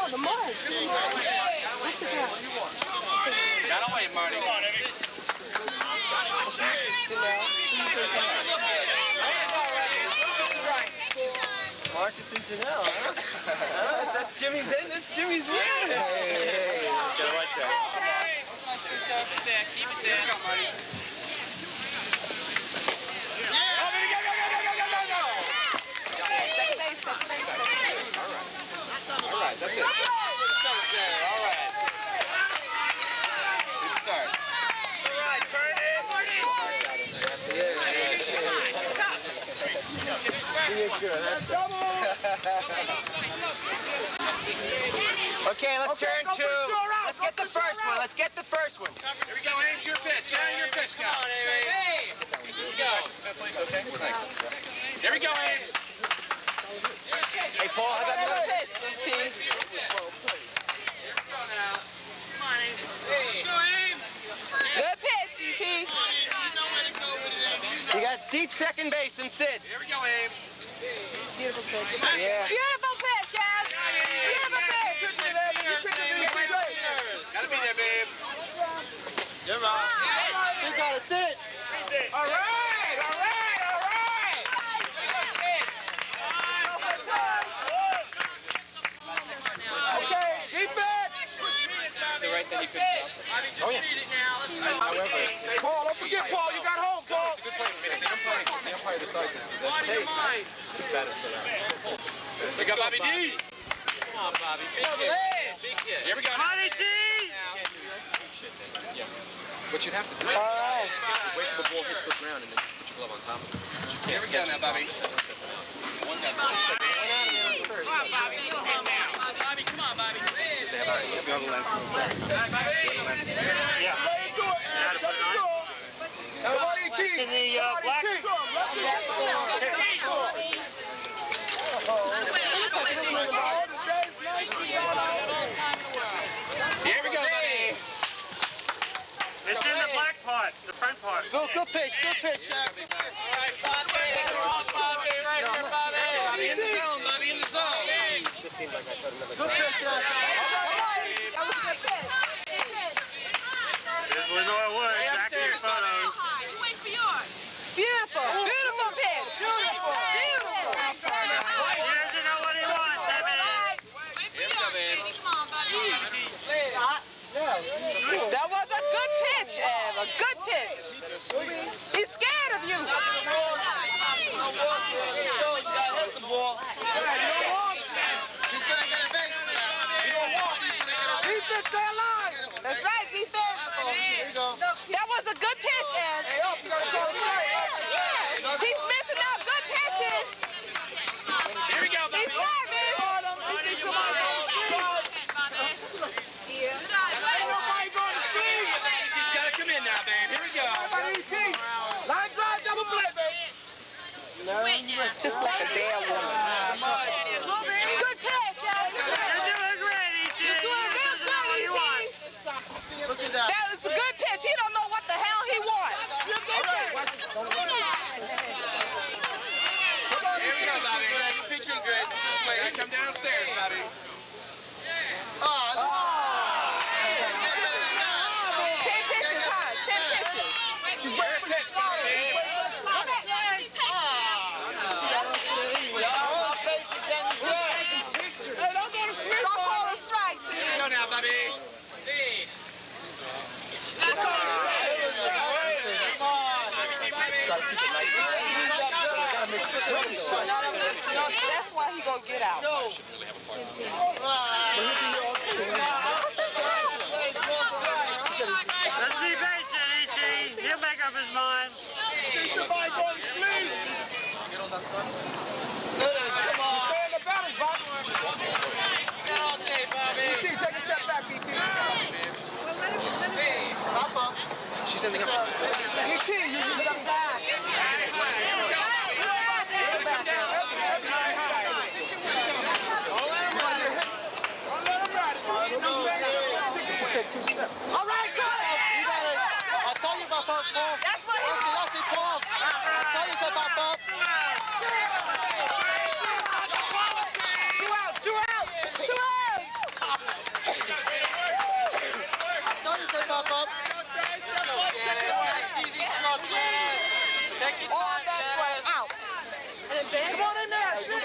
No, the March. What's the count? Gotta wait, Marty. Come on, Evie. Marcus and Janelle, huh? That's Jimmy's in. That's Jimmy's win. Hey, gotta watch that. Keep it there. Keep it there. Go, Marty. All right, that's it. All right. Good start. All right, turn it. Okay, let's turn to. Let's get the first one. Let's get the first one. Here we go, Ames. Your pitch. Your pitch now. Hey. Let's go. Okay. Thanks. Here we go, Ames. Hey, Paul, how about another pitch? Here we go now. Come on, Ames. Hey. Go, Ames. Good pitch, E.T. You got deep second base and Sid. Here we go, Ames. Beautiful pitch. Yeah. Beautiful pitch, Ev. Beautiful pitch. Gotta be there, babe. You're right. He got it, Sid. All right. All right. All right. Okay, defense. So right then you could. Oh yeah. However, Paul, don't forget, Paul, you got home, Paul. It's a good play. The umpire decides his possession. Hey, the status of the round. We got Bobby D. Come on, Bobby. Big kid. Big kid. Here we go. Bobby D. Yeah. What you'd have to do. All right. Wait till the ball hits the ground and then put your glove on top of it. Here we go now, Bobby. That's an out. One down. Come on, Bobby. Bobby, come on, Bobby. They have the other lens. Yeah. It's in the black. Here we go, buddy. It's in the black part, the front part. Good pitch, Jack. All right, Bobby. Right here, Bobby. Bobby in the zone, Bobby in the zone. Just seemed like I thought another. Good pitch, Jack. That was a good pitch. There's Lenore Wood, back to your photos. Wait for yours. Beautiful. Beautiful pitch. Beautiful. He doesn't know what he wants, that man. Here we go, babe. That was a good pitch, Ev. A good pitch. He's scared of you. He's gonna get a base. You don't walk. He's gonna get a base. Defense, stay alive. That's right, defense. Here you go. That was a good pitch, Ev. Yeah. He's missing out good pitches. Here we go, Bobby. He's driving. She's got to come in now, babe. Here we go. Line drive, double play, baby. Just like a damn woman. Good pitch, Ev. You're doing great, E.T. You're doing real good, E.T. Look at that. That was a good pitch. He don't know what the hell he wants. Here we go, Bobby. You're pitching good. This way. Come downstairs, Bobby. Oh, 10 pitches, huh? 10 pitches. He's waiting for this, Bobby. Don't call a strike. Here we go now, Bobby. That's why he gonna get out. Let's be patient, E.T. He'll make up his mind. somebody going to sleep. Get on that sun. Come on. Stay in the belly, Bob. Okay, Bobby. E.T., take a step back, E.T. Pop up. She's sending him. E.T., you get upside. All right, go. You got it. I told you about Paul. That's what he That's it, Paul. I told you about Paul. 2 outs. 2 outs. 2 outs.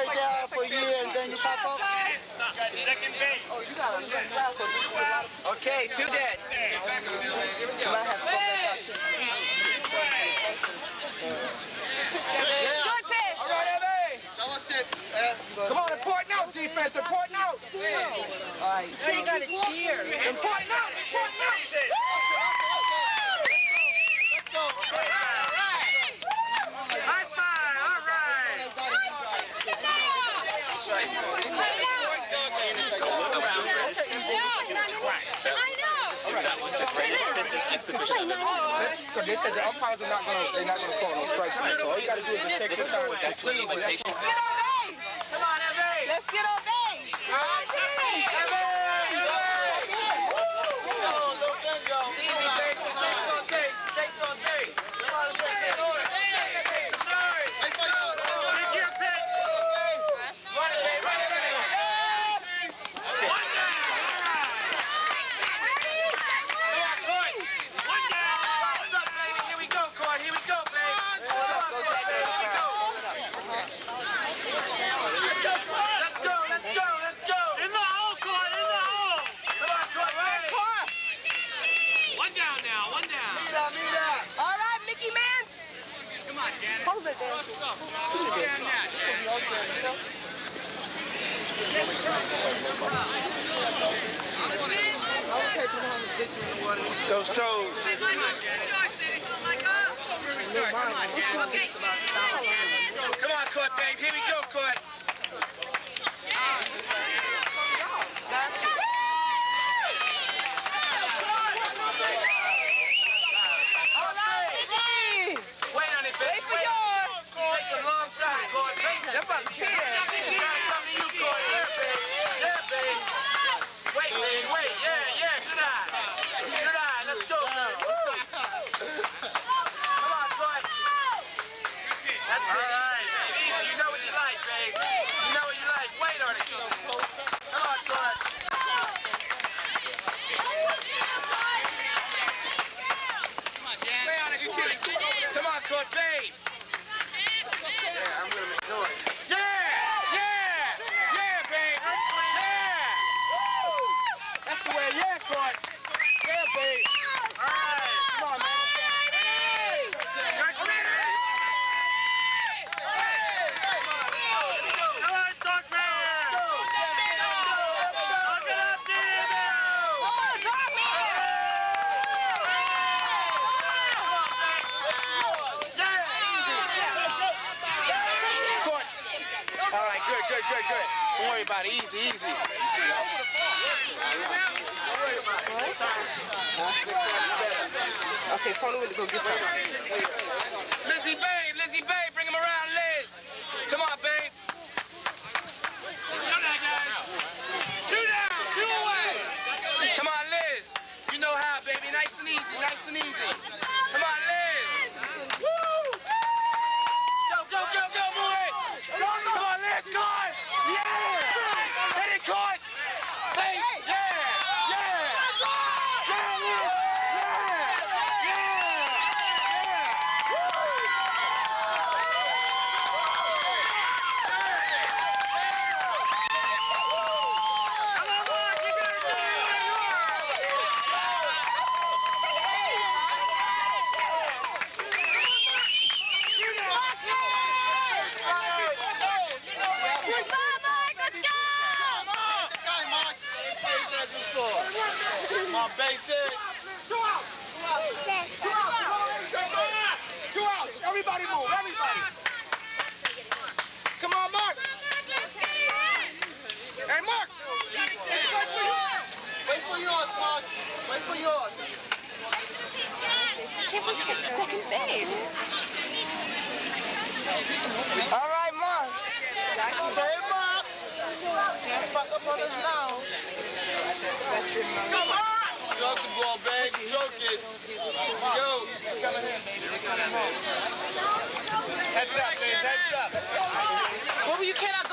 lay down for a year and then you pop up? Second base. Oh, you got a good class, so you put a lot of... Okay, 2 dead. You might have to Good pitch! All right, Evie. That was it. Come on, important out, defense. Important out. All right. Now you got to cheer. Important out. Important out. Let's go. High five. All right. That's right. Because they said the umpires are not gonna call no strikes, man. So all you gotta do is just take your time with that. Please, that's all. Come on, Evie. Let's get on base. Hold it there. Those toes. Come on, Court, babe. Here we go, Court. Good. Don't worry about it. Easy. Okay, Tony went to go get something. Lizzie, babe, bring him around, Liz. Come on, babe. Two down, 2 away. Come on, Liz. You know how, baby. Nice and easy. Come on, Liz. Woo! Go, move it. Come on, Liz, go on. Yeah! Hit it, Court. Say, yeah! Base it. 2 outs. 2 outs. Everybody move. Come on, Mark. Hey, Mark. Wait for yours, Mark. Can't wait to get to second base. All right, Mark. Hey, Mark. Can't fuck up on us now. Come on. Choke the ball, babe. Choke it. Let's go. Heads up, babe. Well, you cannot go.